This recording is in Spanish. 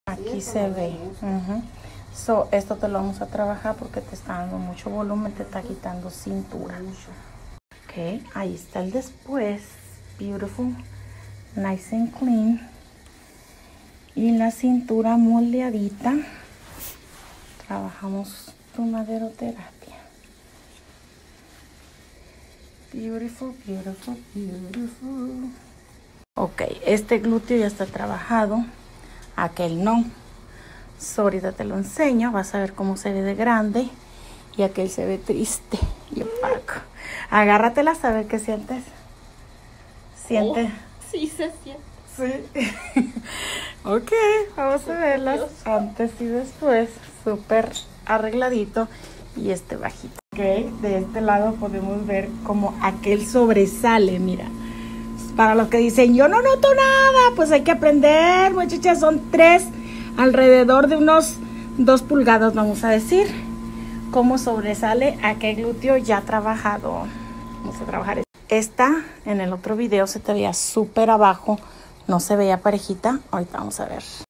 Aquí se ve. So, esto te lo vamos a trabajar porque te está dando mucho volumen, te está quitando cintura. Ok, ahí está el después. Beautiful, nice and clean. Y la cintura moldeadita. Trabajamos tu maderoterapia. Beautiful, beautiful, beautiful. Ok, este glúteo ya está trabajado. Aquel no. So, ahorita te lo enseño. Vas a ver cómo se ve de grande. Y aquel se ve triste y opaco. Agárratelas a ver qué sientes. ¿Sientes? Oh, sí, se siente. Sí. Ok, vamos a verlas antes y después. Súper arregladito. Y este bajito. Ok, de este lado podemos ver como aquel sobresale, mira. Para los que dicen, yo no noto nada, pues hay que aprender, muchachas. Son 3, alrededor de unos 2 pulgadas, vamos a decir. Cómo sobresale aquel glúteo ya trabajado. Vamos a trabajar. Esta, en el otro video, se te veía súper abajo. No se veía parejita. Ahorita vamos a ver.